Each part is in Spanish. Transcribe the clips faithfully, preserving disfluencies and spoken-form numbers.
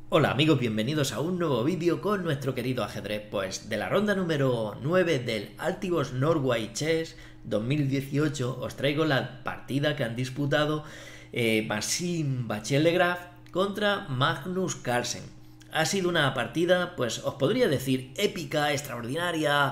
Hola amigos, bienvenidos a un nuevo vídeo con nuestro querido ajedrez. Pues de la ronda número nueve del Altivos Norway Chess dos mil dieciocho os traigo la partida que han disputado eh, Maxime Bachelegraf contra Magnus Carlsen. Ha sido una partida, pues os podría decir épica, extraordinaria,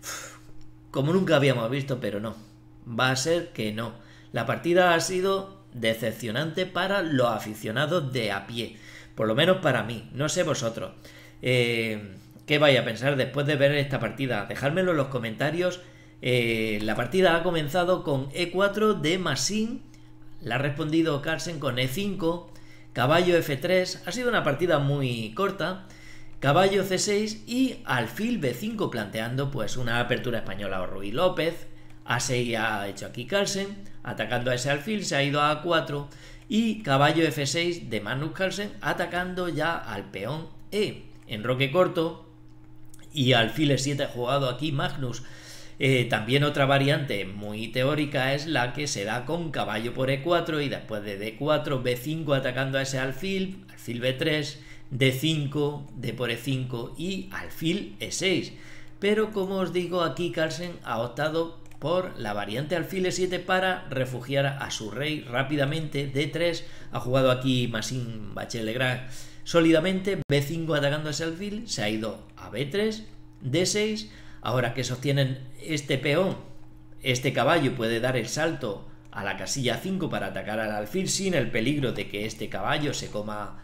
como nunca habíamos visto, pero no, va a ser que no. La partida ha sido decepcionante para los aficionados de a pie. Por lo menos para mí, no sé vosotros. Eh, ¿Qué vais a pensar después de ver esta partida? Dejádmelo en los comentarios. Eh, la partida ha comenzado con e cuatro de Maxime. La ha respondido Carlsen con e cinco. Caballo efe tres. Ha sido una partida muy corta. Caballo ce seis y alfil be cinco, planteando pues una apertura española o Ruy López. a seis ha hecho aquí Carlsen. Atacando a ese alfil se ha ido a a cuatro. Y caballo efe seis de Magnus Carlsen atacando ya al peón E. Enroque corto y alfil e siete ha jugado aquí Magnus. Eh, también otra variante muy teórica es la que se da con caballo por e cuatro y después de de cuatro, be cinco atacando a ese alfil, alfil be tres, de cinco, d por e cinco y alfil e seis. Pero como os digo, aquí Carlsen ha optado por la variante alfil e siete para refugiar a su rey rápidamente. de tres ha jugado aquí Maxime Bachelegraf sólidamente. be cinco atacando a ese alfil, se ha ido a be tres, de seis. Ahora que sostienen este peón, este caballo puede dar el salto a la casilla cinco para atacar al alfil sin el peligro de que este caballo se coma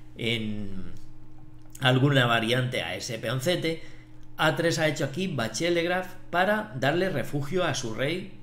en alguna variante a ese peoncete. a tres ha hecho aquí Bachelegraf para darle refugio a su rey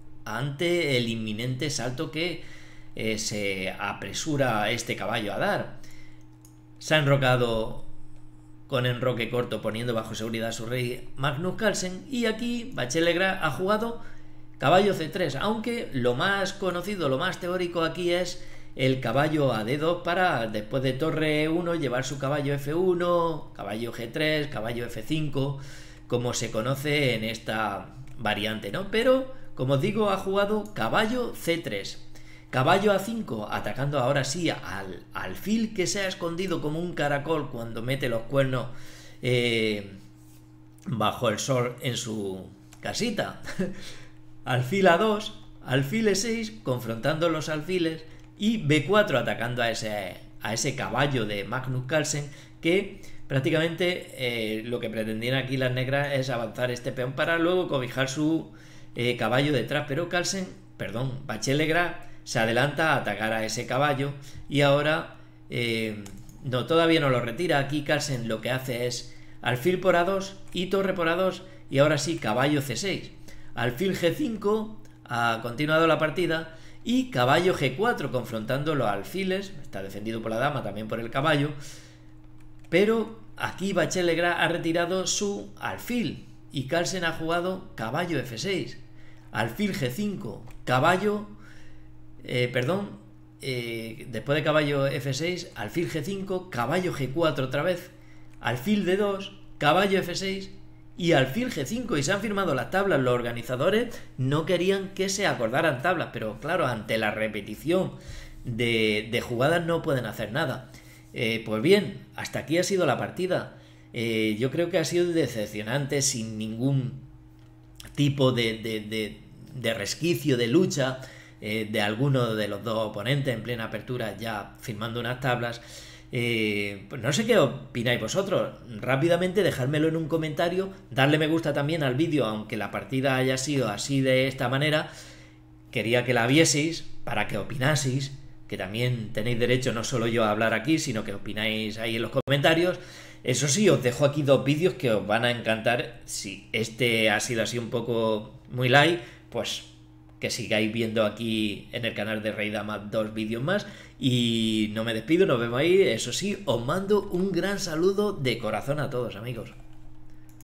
ante el inminente salto que eh, se apresura este caballo a dar. Se ha enrocado con enroque corto poniendo bajo seguridad a su rey Magnus Carlsen, y aquí Bachelegraf ha jugado caballo ce tres, aunque lo más conocido, lo más teórico aquí es el caballo a de dos para después de torre e uno llevar su caballo efe uno, caballo ge tres, caballo efe cinco, como se conoce en esta variante, ¿no? Pero, como os digo, ha jugado caballo ce tres, caballo a cinco, atacando ahora sí al alfil que se ha escondido como un caracol cuando mete los cuernos eh, bajo el sol en su casita. Alfil a dos, alfil e seis, confrontando los alfiles, y be cuatro atacando a ese, a ese caballo de Magnus Carlsen, que prácticamente eh, lo que pretendían aquí las negras es avanzar este peón para luego cobijar su eh, caballo detrás, pero Carlsen, perdón, Bachelegraf se adelanta a atacar a ese caballo y ahora eh, no, todavía no lo retira. Aquí Carlsen lo que hace es alfil por a dos y torre por a dos, y ahora sí caballo ce seis, alfil ge cinco, ha continuado la partida, y caballo ge cuatro confrontando los alfiles. Está defendido por la dama, también por el caballo, pero aquí Bachelegraf ha retirado su alfil y Carlsen ha jugado caballo efe seis, alfil ge cinco, caballo eh, perdón eh, después de caballo efe seis, alfil ge cinco, caballo ge cuatro otra vez, alfil de dos, caballo efe seis y alfil ge cinco, y se han firmado las tablas. Los organizadores no querían que se acordaran tablas, pero claro, ante la repetición de, de jugadas no pueden hacer nada. Eh, pues bien, hasta aquí ha sido la partida. Eh, yo creo que ha sido decepcionante, sin ningún tipo de, de, de, de resquicio de lucha eh, de alguno de los dos oponentes en plena apertura, ya firmando unas tablas. Eh, pues no sé qué opináis vosotros. Rápidamente dejádmelo en un comentario, darle me gusta también al vídeo, aunque la partida haya sido así de esta manera. Quería que la vieseis para que opinaseis, que también tenéis derecho no solo yo a hablar aquí, sino que opináis ahí en los comentarios. Eso sí, os dejo aquí dos vídeos que os van a encantar. Si este ha sido así un poco muy light, pues que sigáis viendo aquí en el canal de Rey Dama dos vídeos más. Y no me despido, nos vemos ahí. Eso sí, os mando un gran saludo de corazón a todos, amigos.